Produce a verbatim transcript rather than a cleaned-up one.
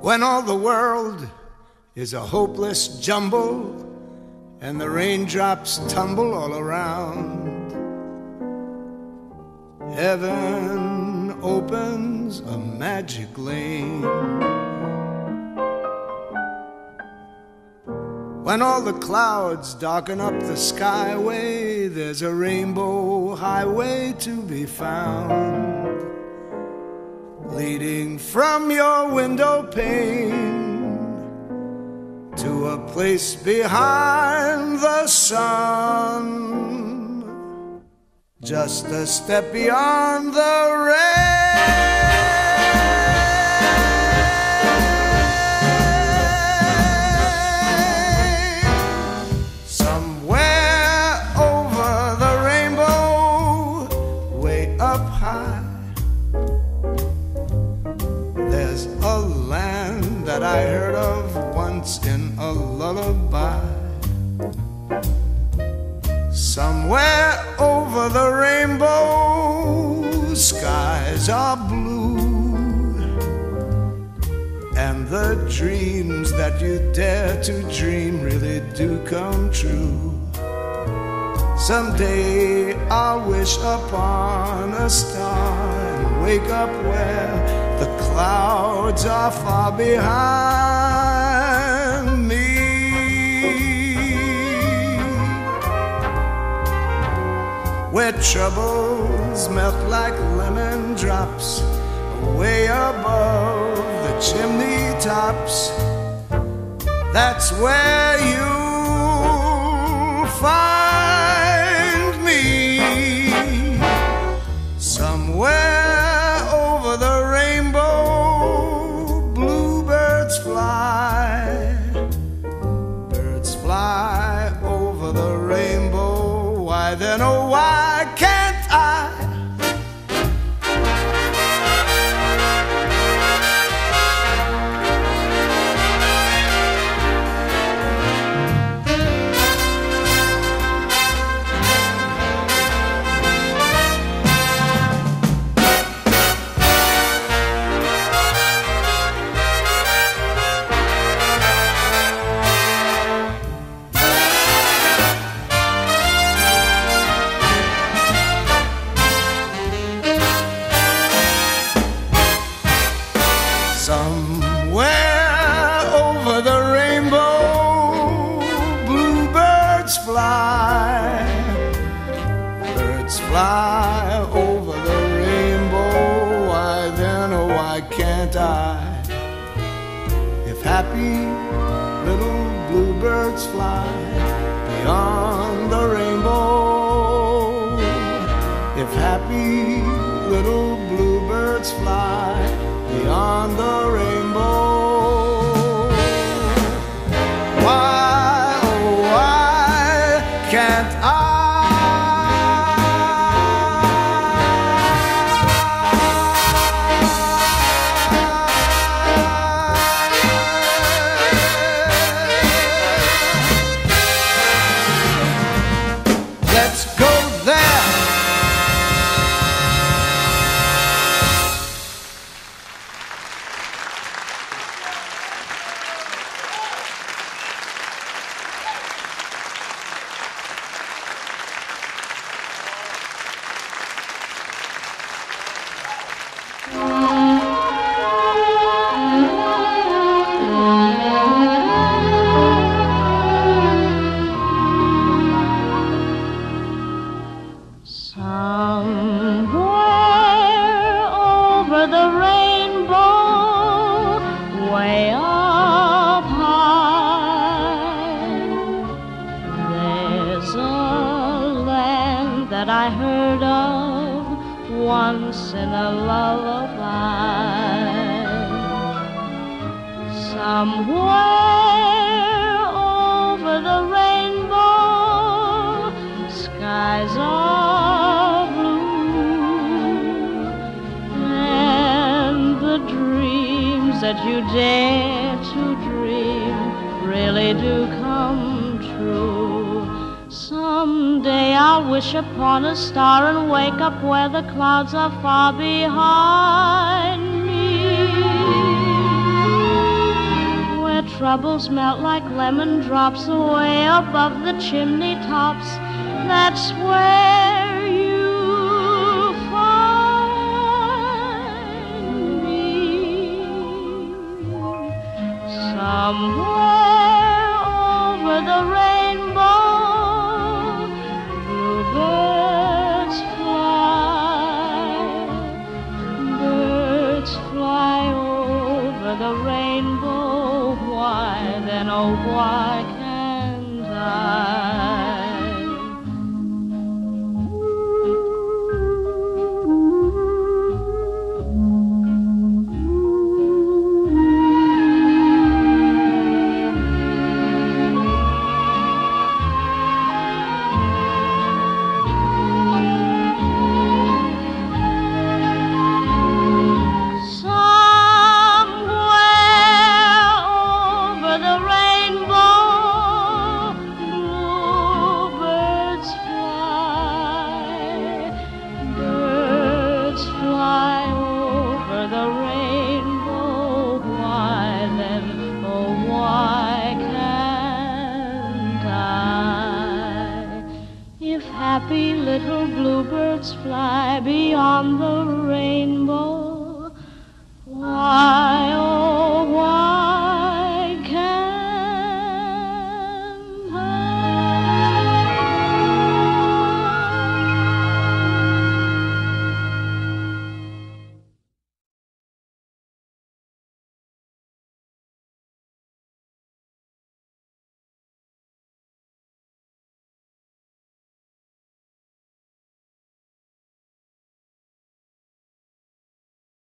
When all the world is a hopeless jumble and the raindrops tumble all around, heaven opens a magic lane. When all the clouds darken up the skyway, there's a rainbow highway to be found, leading from your window pane to a place behind the sun, just a step beyond the rain. Somewhere over the rainbow, way up high, there's a land that I heard of once in a lullaby. Somewhere over the rainbow, skies are blue, and the dreams that you dare to dream really do come true. Someday I'll wish upon a star and wake up where the clouds are far behind me, where troubles melt like lemon drops way above the chimney tops. That's where you'll find me. Somewhere over the rainbow, bluebirds fly. Birds fly over the rainbow. Why then, oh why can't I? Somewhere over the rainbow, bluebirds fly. Birds fly over the rainbow. Why then, oh why can't I? If happy little bluebirds fly beyond the rainbow, if happy little bluebirds fly beyond the rainbow, why, oh why can't I? Let's go there. Somewhere over the rainbow, way up high, there's a land that I heard of once in a lullaby. Somewhere over the rainbow, skies are blue, and the dreams that you dare to dream really do come true. Someday I'll wish upon a star and wake up where the clouds are far behind me. troubles melt like lemon drops away above the chimney tops. That's where you find me. Somewhere over the rainbow, bluebirds fly. Birds fly over the rainbow. Why then, oh why can't I? Happy little bluebirds fly beyond the rainbow. Why, oh, why?